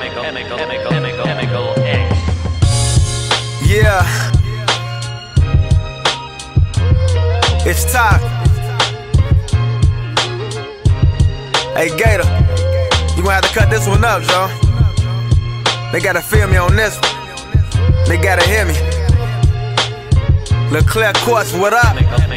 Yeah, it's time. Hey Gator, you gonna have to cut this one up, Joe. They gotta feel me on this one. They gotta hear me. Leclerc Quartz, what up?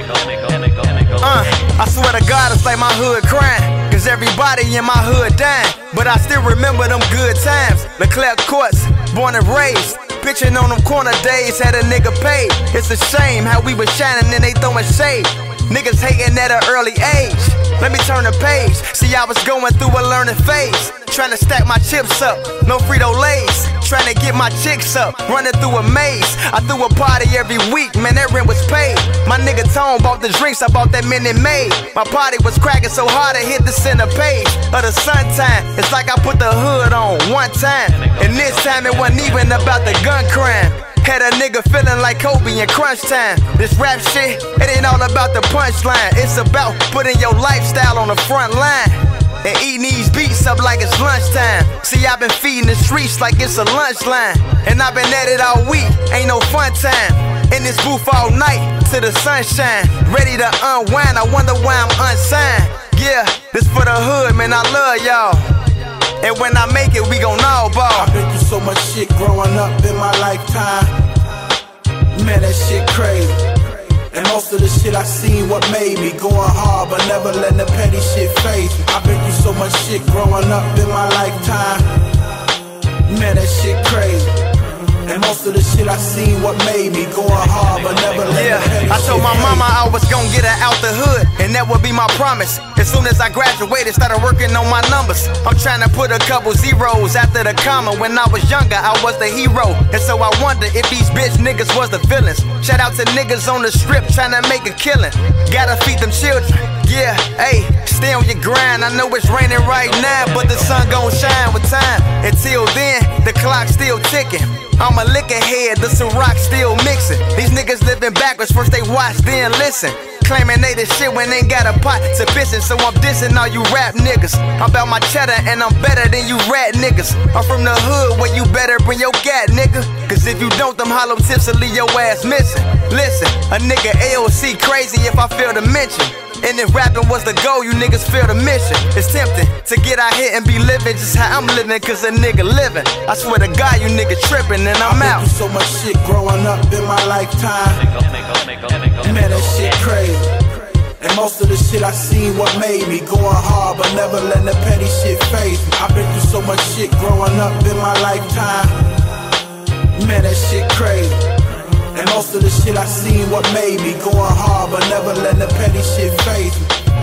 I swear to God, it's like my hood crying, cause everybody in my hood dying, but I still remember them good times. Leclerc Quartz, born and raised, pitching on them corner days, had a nigga paid. It's a shame how we was shining and they throwing shade. Niggas hating at an early age. Let me turn the page. See, I was going through a learning phase, trying to stack my chips up, no Frito-Lays, trying to get my chicks up, running through a maze. I threw a party every week, man, that rent was paid. My nigga Tone bought the drinks, I bought that Minute Maid. My party was cracking so hard I hit the center page of the sun time. It's like I put the hood on one time, and this time it wasn't even about the gun crime. Had a nigga feeling like Kobe in crunch time. This rap shit, it ain't all about the punchline. It's about putting your lifestyle on the front line and eating these beats up like it's lunchtime. See, I've been feeding the streets like it's a lunch line, and I've been at it all week, ain't no fun time. In this booth all night to the sunshine, ready to unwind, I wonder why I'm unsigned. Yeah, this for the hood, man, I love y'all, and when I make it, we gon' all ball. I've been through so much shit growing up in my lifetime. Man, that shit crazy. And most of the shit I seen what made me going hard, but never letting the petty shit faze me. I've been through so much shit growing up in my lifetime. Man, that shit crazy. And most of the shit I seen what made me going hard, but never let the petty shit I told my mama I was gon' get her out the hood, and that would be my promise. As soon as I graduated, started working on my numbers. I'm trying to put a couple zeros after the comma. When I was younger, I was the hero, and so I wonder if these bitch niggas was the villains. Shout out to niggas on the strip trying to make a killing. Gotta feed them children. Yeah, hey, stay on your grind. I know it's raining right now, but the sun gon' shine with time. Until then, the clock's still ticking. I'm a liquor head, the Ciroc still mixing. These niggas living backwards, first they watch, then listen. Claiming they the shit when they got a pot to pissin', so I'm dissing all you rap niggas. I'm about my cheddar and I'm better than you rat niggas. I'm from the hood where you better bring your gat, nigga, cause if you don't, them hollow tips will leave your ass missing. Listen, a nigga AOC crazy if I fail to mention. And if rapping was the goal, you niggas fail the mission. It's tempting to get out here and be living just how I'm living, cause a nigga living. I swear to God, you nigga tripping and I'm out. I've been through so much shit growing up in my lifetime. Man, that shit crazy. And most of the shit I seen what made me going hard, but never letting the petty shit faze me. I've been through so much shit growing up in my lifetime. Man, that shit crazy. And most of the shit I seen what made me going hard, but never letting the petty shit faze me.